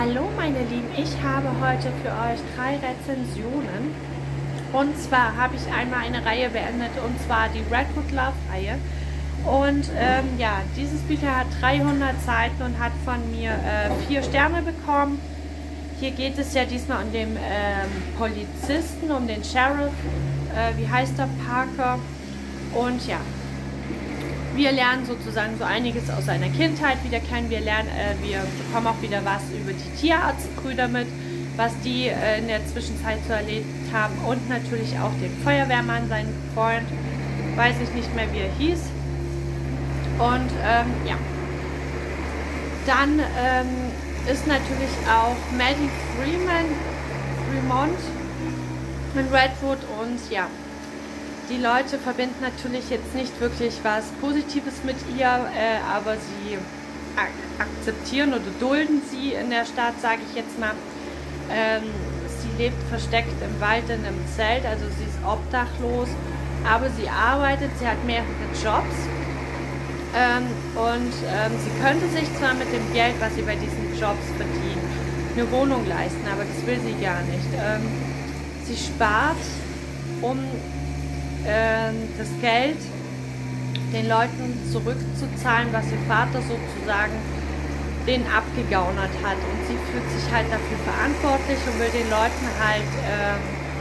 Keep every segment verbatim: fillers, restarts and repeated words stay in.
Hallo meine Lieben, ich habe heute für euch drei Rezensionen. Und zwar habe ich einmal eine Reihe beendet, und zwar die Redwood Love Reihe. Und ähm, ja, dieses Bücher hat dreihundert Seiten und hat von mir äh, vier Sterne bekommen. Hier geht es ja diesmal um den ähm, Polizisten, um den Sheriff, äh, wie heißt der, Parker. Und ja, wir lernen sozusagen so einiges aus seiner Kindheit wieder kennen. Wir lernen, äh, wir bekommen auch wieder was über die Tierarztbrüder mit, was die äh, in der Zwischenzeit so erlebt haben, und natürlich auch den Feuerwehrmann, seinen Freund, weiß ich nicht mehr, wie er hieß. Und ähm, ja, dann ähm, ist natürlich auch Maddie Freeman, Fremont in Redwood, und ja, die Leute verbinden natürlich jetzt nicht wirklich was Positives mit ihr, äh, aber sie ak akzeptieren oder dulden sie in der Stadt, sage ich jetzt mal. Ähm, sie lebt versteckt im Wald in einem Zelt, also sie ist obdachlos, aber sie arbeitet, sie hat mehrere Jobs. Ähm, und ähm, sie könnte sich zwar mit dem Geld, was sie bei diesen Jobs verdient, eine Wohnung leisten, aber das will sie gar nicht. Ähm, sie spart, um das Geld den Leuten zurückzuzahlen, was ihr Vater sozusagen denen abgegaunert hat, und sie fühlt sich halt dafür verantwortlich und will den Leuten halt ähm,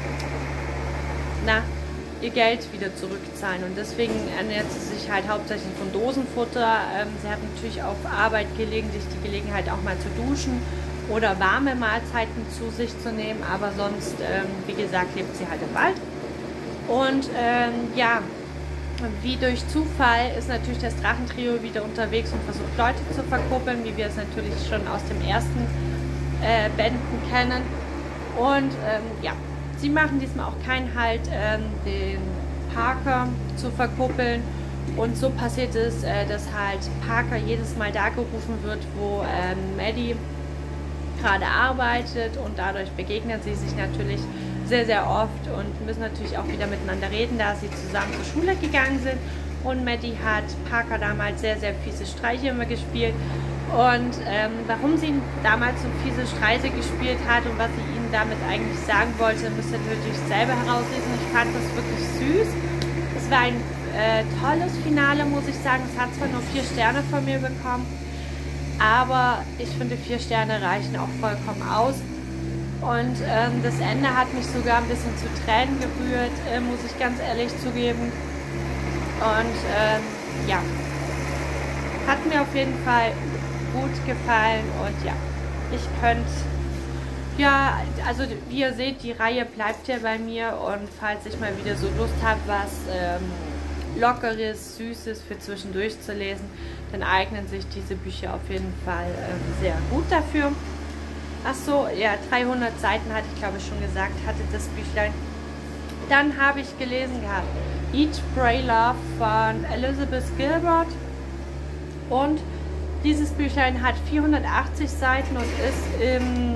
na, ihr Geld wieder zurückzahlen, und deswegen ernährt sie sich halt hauptsächlich von Dosenfutter. Ähm, sie hat natürlich auf Arbeit gelegentlich die Gelegenheit, auch mal zu duschen oder warme Mahlzeiten zu sich zu nehmen, aber sonst, ähm, wie gesagt, lebt sie halt im Wald. Und ähm, ja, wie durch Zufall ist natürlich das Drachentrio wieder unterwegs und versucht, Leute zu verkuppeln, wie wir es natürlich schon aus dem ersten äh, Bänden kennen. Und ähm, ja, sie machen diesmal auch keinen Halt, ähm, den Parker zu verkuppeln. Und so passiert es, äh, dass halt Parker jedes Mal da gerufen wird, wo ähm, Maddie gerade arbeitet, und dadurch begegnen sie sich natürlich sehr, sehr oft und müssen natürlich auch wieder miteinander reden, da sie zusammen zur Schule gegangen sind. Und Maddie hat Parker damals sehr, sehr fiese Streiche immer gespielt. Und ähm, warum sie ihn damals so fiese Streiche gespielt hat und was sie ihnen damit eigentlich sagen wollte, müsst ihr natürlich selber herauslesen. Ich fand das wirklich süß. Es war ein äh, tolles Finale, muss ich sagen. Es hat zwar nur vier Sterne von mir bekommen, aber ich finde, vier Sterne reichen auch vollkommen aus. Und ähm, das Ende hat mich sogar ein bisschen zu Tränen gerührt, äh, muss ich ganz ehrlich zugeben. Und ähm, ja, hat mir auf jeden Fall gut gefallen, und ja, ich könnte, ja, also wie ihr seht, die Reihe bleibt ja bei mir, und falls ich mal wieder so Lust habe, was ähm, Lockeres, Süßes für zwischendurch zu lesen, dann eignen sich diese Bücher auf jeden Fall ähm, sehr gut dafür. Ach so, ja, dreihundert Seiten hatte ich, glaube ich, schon gesagt, hatte das Büchlein. Dann habe ich gelesen gehabt Eat, Pray, Love von Elizabeth Gilbert, und dieses Büchlein hat vierhundertachtzig Seiten und ist im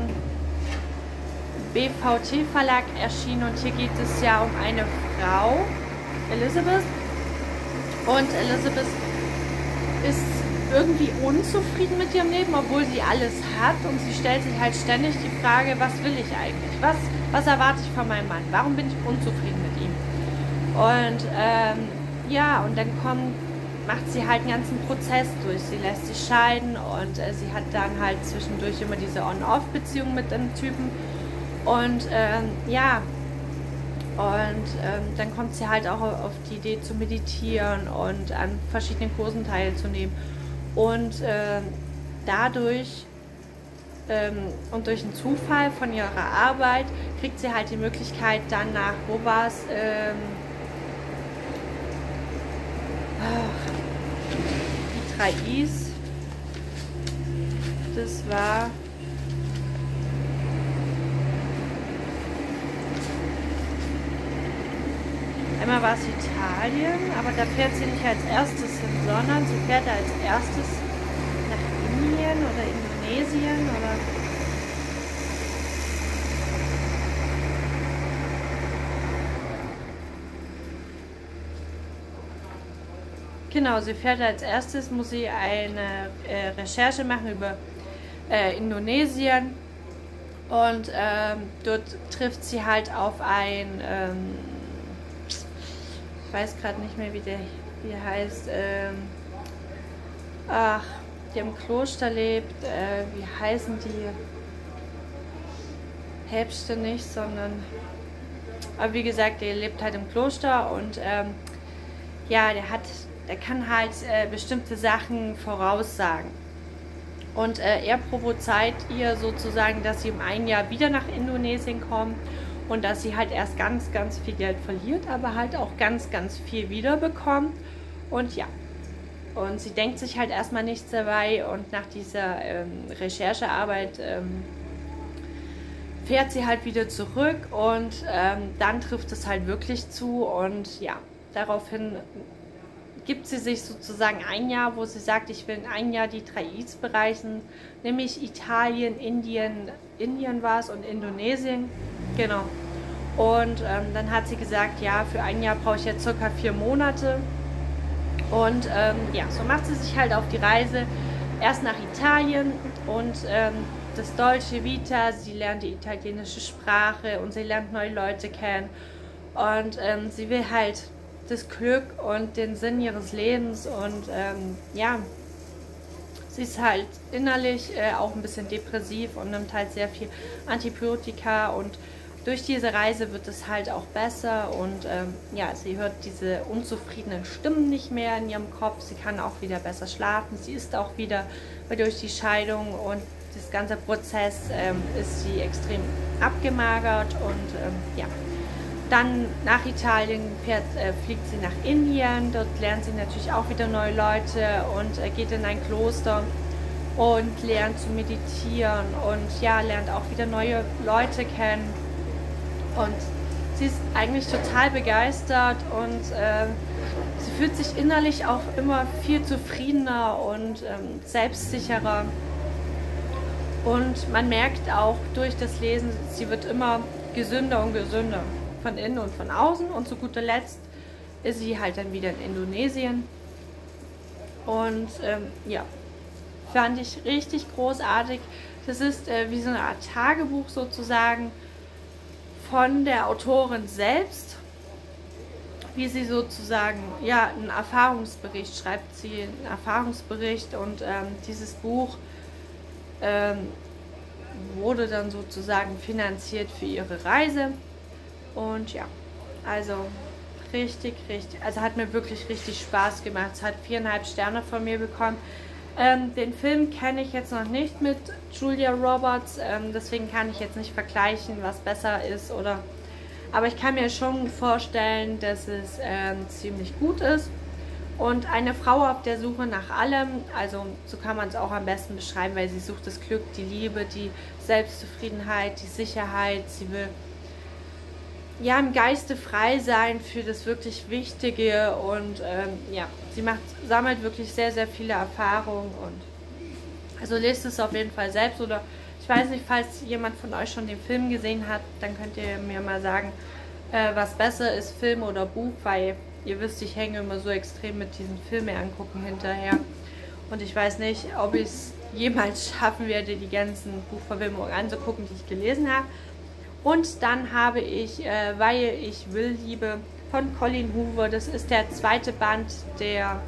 B V T Verlag erschienen, und hier geht es ja um eine Frau, Elizabeth, und Elizabeth ist irgendwie unzufrieden mit ihrem Leben, obwohl sie alles hat, und sie stellt sich halt ständig die Frage, was will ich eigentlich? Was, was erwarte ich von meinem Mann? Warum bin ich unzufrieden mit ihm? Und ähm, ja, und dann kommt, macht sie halt einen ganzen Prozess durch. Sie lässt sich scheiden, und äh, sie hat dann halt zwischendurch immer diese On-Off-Beziehung mit dem Typen. Und ähm, ja, und ähm, dann kommt sie halt auch auf die Idee zu meditieren und an verschiedenen Kursen teilzunehmen. Und äh, dadurch ähm, und durch einen Zufall von ihrer Arbeit kriegt sie halt die Möglichkeit, dann nach, wo war es, ähm, die drei Is, das war einmal war es Italien, aber da fährt sie nicht als erstes hin, sondern sie fährt als erstes nach Indien oder Indonesien oder genau, sie fährt als erstes, muss sie eine äh, Recherche machen über äh, Indonesien. Und ähm, dort trifft sie halt auf ein, ähm, ich weiß gerade nicht mehr, wie der wie der heißt, ähm, ach, der im Kloster lebt, äh, wie heißen die? Päpste nicht, sondern, aber wie gesagt, der lebt halt im Kloster und ähm, ja, der hat, der kann halt äh, bestimmte Sachen voraussagen. Und äh, er prophezeit ihr sozusagen, dass sie um ein Jahr wieder nach Indonesien kommt und dass sie halt erst ganz, ganz viel Geld verliert, aber halt auch ganz, ganz viel wiederbekommt. Und ja, und sie denkt sich halt erstmal nichts dabei und nach dieser ähm, Recherchearbeit ähm, fährt sie halt wieder zurück und ähm, dann trifft es halt wirklich zu und ja, daraufhin gibt sie sich sozusagen ein Jahr, wo sie sagt, ich will in ein Jahr die drei Is bereisen, nämlich Italien, Indien, Indien war es und Indonesien, genau. Und ähm, dann hat sie gesagt, ja, für ein Jahr brauche ich jetzt circa vier Monate. Und ähm, ja, so macht sie sich halt auf die Reise erst nach Italien und ähm, das Dolce Vita, sie lernt die italienische Sprache und sie lernt neue Leute kennen. Und ähm, sie will halt das Glück und den Sinn ihres Lebens und ähm, ja, sie ist halt innerlich äh, auch ein bisschen depressiv und nimmt halt sehr viel Antibiotika und durch diese Reise wird es halt auch besser und ähm, ja, sie hört diese unzufriedenen Stimmen nicht mehr in ihrem Kopf, sie kann auch wieder besser schlafen, sie isst auch wieder, weil durch die Scheidung und das ganze Prozess ähm, ist sie extrem abgemagert und ähm, ja. Dann nach Italien fährt, äh, fliegt sie nach Indien, dort lernt sie natürlich auch wieder neue Leute und äh, geht in ein Kloster und lernt zu meditieren und ja, lernt auch wieder neue Leute kennen und sie ist eigentlich total begeistert und äh, sie fühlt sich innerlich auch immer viel zufriedener und ähm, selbstsicherer und man merkt auch durch das Lesen, sie wird immer gesünder und gesünder. Von innen und von außen und zu guter Letzt ist sie halt dann wieder in Indonesien und ähm, ja, fand ich richtig großartig. Das ist äh, wie so eine Art Tagebuch sozusagen von der Autorin selbst, wie sie sozusagen, ja, einen Erfahrungsbericht schreibt, sie einen Erfahrungsbericht und ähm, dieses Buch ähm, wurde dann sozusagen finanziert für ihre Reise. Und ja, also richtig, richtig, also hat mir wirklich richtig Spaß gemacht. Es hat viereinhalb Sterne von mir bekommen. Ähm, den Film kenne ich jetzt noch nicht mit Julia Roberts, ähm, deswegen kann ich jetzt nicht vergleichen, was besser ist oder. Aber ich kann mir schon vorstellen, dass es ähm, ziemlich gut ist. Und eine Frau auf der Suche nach allem, also so kann man es auch am besten beschreiben, weil sie sucht das Glück, die Liebe, die Selbstzufriedenheit, die Sicherheit, sie will ja, im Geiste frei sein für das wirklich Wichtige und ähm, ja, sie macht, sammelt wirklich sehr, sehr viele Erfahrungen und also lest es auf jeden Fall selbst oder ich weiß nicht, falls jemand von euch schon den Film gesehen hat, dann könnt ihr mir mal sagen, äh, was besser ist, Film oder Buch, weil ihr wisst, ich hänge immer so extrem mit diesen Filme angucken hinterher und ich weiß nicht, ob ich es jemals schaffen werde, die ganzen Buchverfilmungen anzugucken, die ich gelesen habe. Und dann habe ich, äh, Weil ich will, liebe, von Colleen Hoover. Das ist der zweite Band der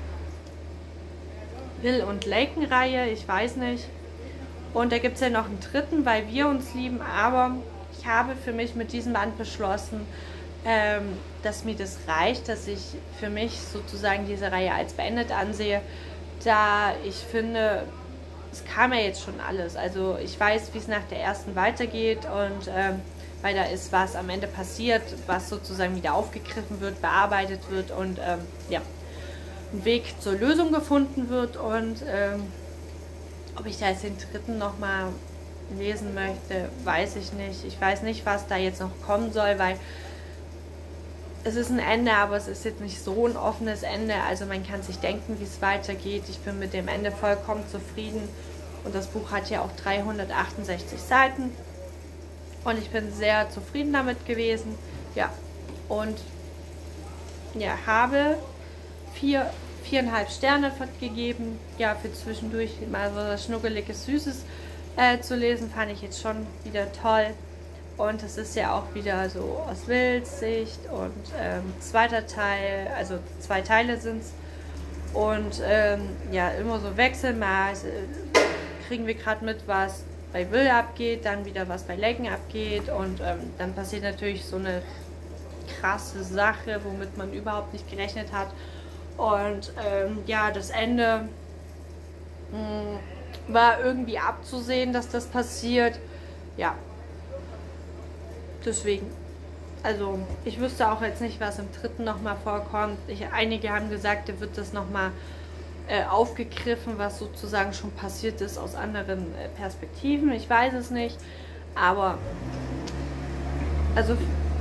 Will und Laken-Reihe, ich weiß nicht. Und da gibt es ja noch einen dritten, Weil wir uns lieben. Aber ich habe für mich mit diesem Band beschlossen, ähm, dass mir das reicht, dass ich für mich sozusagen diese Reihe als beendet ansehe, da ich finde, es kam ja jetzt schon alles, also ich weiß, wie es nach der ersten weitergeht und ähm, weil da ist, was am Ende passiert, was sozusagen wieder aufgegriffen wird, bearbeitet wird und ähm, ja, ein Weg zur Lösung gefunden wird und ähm, ob ich da jetzt den dritten nochmal lesen möchte, weiß ich nicht. Ich weiß nicht, was da jetzt noch kommen soll, weil es ist ein Ende, aber es ist jetzt nicht so ein offenes Ende, also man kann sich denken, wie es weitergeht. Ich bin mit dem Ende vollkommen zufrieden und das Buch hat ja auch dreihundertachtundsechzig Seiten und ich bin sehr zufrieden damit gewesen. Ja, und ja, habe vier, viereinhalb Sterne gegeben. Ja, für zwischendurch mal so was Schnuckeliges, Süßes äh, zu lesen, fand ich jetzt schon wieder toll. Und es ist ja auch wieder so aus Wildsicht und ähm, zweiter Teil, also zwei Teile sind es. Und ähm, ja, immer so Wechselmaß. Äh, kriegen wir gerade mit, was bei Will abgeht, dann wieder was bei Lecken abgeht. Und ähm, dann passiert natürlich so eine krasse Sache, womit man überhaupt nicht gerechnet hat. Und ähm, ja, das Ende mh, war irgendwie abzusehen, dass das passiert. Ja. Deswegen, also ich wüsste auch jetzt nicht, was im dritten nochmal vorkommt. Ich, einige haben gesagt, da wird das nochmal äh, aufgegriffen, was sozusagen schon passiert ist aus anderen äh, Perspektiven. Ich weiß es nicht, aber also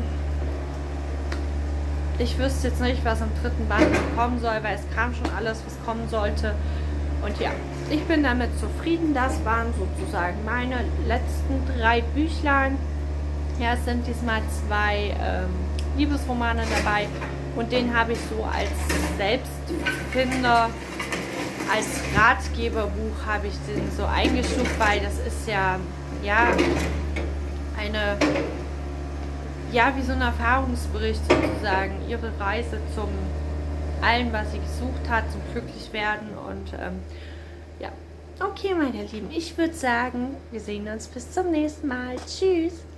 ich wüsste jetzt nicht, was im dritten Band kommen soll, weil es kam schon alles, was kommen sollte. Und ja, ich bin damit zufrieden. Das waren sozusagen meine letzten drei Büchlein. Ja, es sind diesmal zwei ähm, Liebesromane dabei und den habe ich so als Selbstfinder, als Ratgeberbuch habe ich den so eingestuft, weil das ist ja, ja, eine, ja, wie so ein Erfahrungsbericht sozusagen, ihre Reise zum allem, was sie gesucht hat, zum Glücklichwerden und ähm, ja. Okay, meine Lieben, ich würde sagen, wir sehen uns bis zum nächsten Mal. Tschüss!